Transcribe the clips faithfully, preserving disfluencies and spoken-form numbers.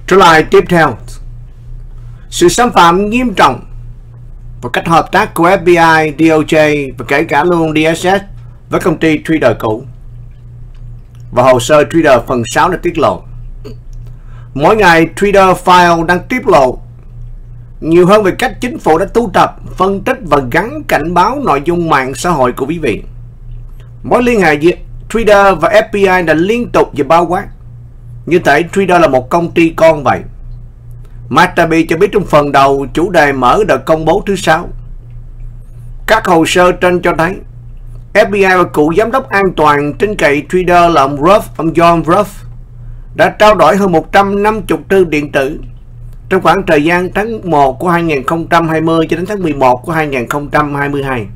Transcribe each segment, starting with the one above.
Trở lại tiếp theo, sự xâm phạm nghiêm trọng và cách hợp tác của ép bê i, đê o jây và kể cả luôn đê ét ét với công ty Twitter cũ. Và hồ sơ Twitter phần sáu đã tiết lộ, mỗi ngày Twitter File đang tiết lộ nhiều hơn về cách chính phủ đã tu tập, phân tích và gắn cảnh báo nội dung mạng xã hội của quý vị. Mối liên hệ giữa Twitter và ép bê i đã liên tục và bao quát, như thể Twitter là một công ty con vậy. Matt Taibbi cho biết trong phần đầu chủ đề mở đợt công bố thứ sáu. Các hồ sơ trên cho thấy ép bê i và cựu giám đốc an toàn tin cậy Twitter là ông Ruff, ông John Ruff đã trao đổi hơn một trăm năm mươi thư điện tử trong khoảng thời gian tháng một của hai nghìn không trăm hai mươi cho đến tháng mười một của hai nghìn không trăm hai mươi hai.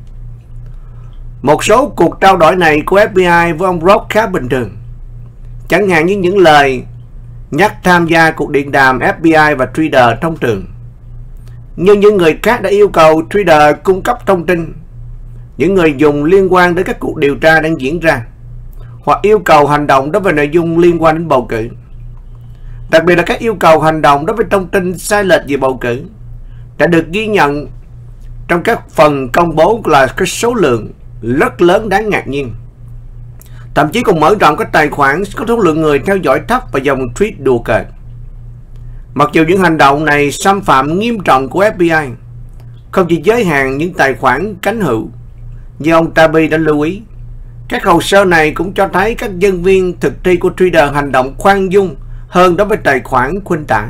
Một số cuộc trao đổi này của ép bê i với ông Ruff khá bình thường, chẳng hạn như những lời nhắc tham gia cuộc điện đàm ép bê i và Twitter trong trường. Nhưng những người khác đã yêu cầu Twitter cung cấp thông tin, những người dùng liên quan đến các cuộc điều tra đang diễn ra, hoặc yêu cầu hành động đối với nội dung liên quan đến bầu cử. Đặc biệt là các yêu cầu hành động đối với thông tin sai lệch về bầu cử đã được ghi nhận trong các phần công bố là cái số lượng rất lớn đáng ngạc nhiên. Thậm chí còn mở rộng các tài khoản có số lượng người theo dõi thấp và dòng tweet đùa cợt. Mặc dù những hành động này xâm phạm nghiêm trọng của ép bê i không chỉ giới hạn những tài khoản cánh hữu, như ông Taibbi đã lưu ý, các hồ sơ này cũng cho thấy các nhân viên thực thi của Twitter hành động khoan dung hơn đối với tài khoản khuynh tả.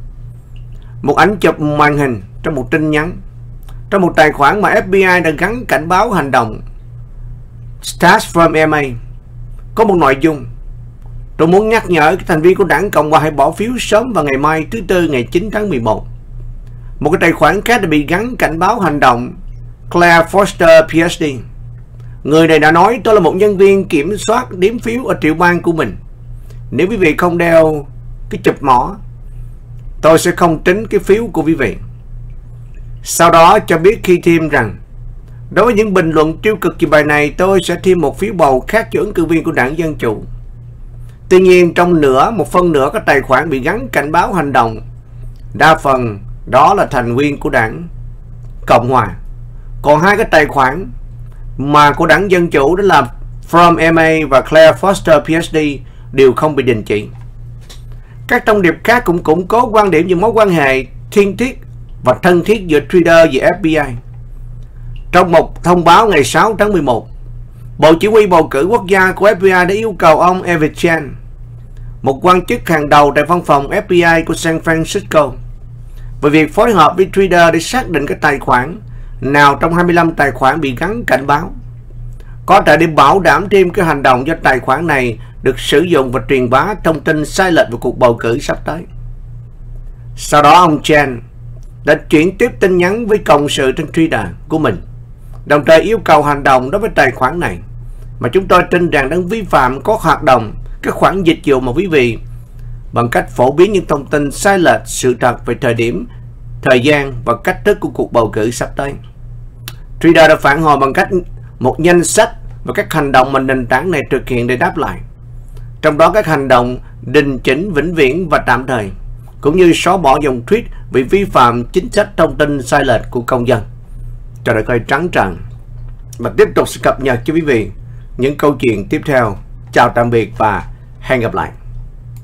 Một ảnh chụp màn hình trong một tin nhắn trong một tài khoản mà ép bê i đã gắn cảnh báo hành động Stars from em a có một nội dung: tôi muốn nhắc nhở các thành viên của đảng Cộng hòa hãy bỏ phiếu sớm vào ngày mai thứ Tư ngày chín tháng mười một. Một cái tài khoản khác đã bị gắn cảnh báo hành động Claire Foster pê hát đê. Người này đã nói: tôi là một nhân viên kiểm soát đếm phiếu ở tiểu bang của mình. Nếu quý vị không đeo cái chụp mỏ, tôi sẽ không tính cái phiếu của quý vị. Sau đó cho biết khi thêm rằng đối với những bình luận tiêu cực về bài này, tôi sẽ thêm một phiếu bầu khác cho ứng cử viên của đảng Dân Chủ. Tuy nhiên, trong nửa, một phần nửa các tài khoản bị gắn cảnh báo hành động, đa phần đó là thành viên của đảng Cộng Hòa. Còn hai cái tài khoản mà của đảng Dân Chủ đó là From em a và Claire Foster pê hát đê đều không bị đình chỉ. Các thông điệp khác cũng củng cố quan điểm về mối quan hệ thiên thiết và thân thiết giữa Twitter và ép bê i. Trong một thông báo ngày sáu tháng mười một, Bộ Chỉ huy Bầu cử Quốc gia của ép bê i đã yêu cầu ông Evan Chan, một quan chức hàng đầu tại văn phòng ép bê i của San Francisco, về việc phối hợp với Twitter để xác định các tài khoản nào trong hai mươi lăm tài khoản bị gắn cảnh báo, có thể để bảo đảm thêm cái hành động do tài khoản này được sử dụng và truyền bá thông tin sai lệch về cuộc bầu cử sắp tới. Sau đó ông Chan đã chuyển tiếp tin nhắn với cộng sự trên Twitter của mình, đồng thời yêu cầu hành động đối với tài khoản này mà chúng tôi tin rằng đang vi phạm có hoạt động các khoản dịch vụ mà quý vị bằng cách phổ biến những thông tin sai lệch sự thật về thời điểm, thời gian và cách thức của cuộc bầu cử sắp tới. Twitter đã phản hồi bằng cách một danh sách và các hành động mà nền tảng này thực hiện để đáp lại, trong đó các hành động đình chỉnh vĩnh viễn và tạm thời, cũng như xóa bỏ dòng tweet vì vi phạm chính sách thông tin sai lệch của công dân. Cho đợi coi trắng trợn và tiếp tục sẽ cập nhật cho quý vị những câu chuyện tiếp theo. Chào tạm biệt và hẹn gặp lại.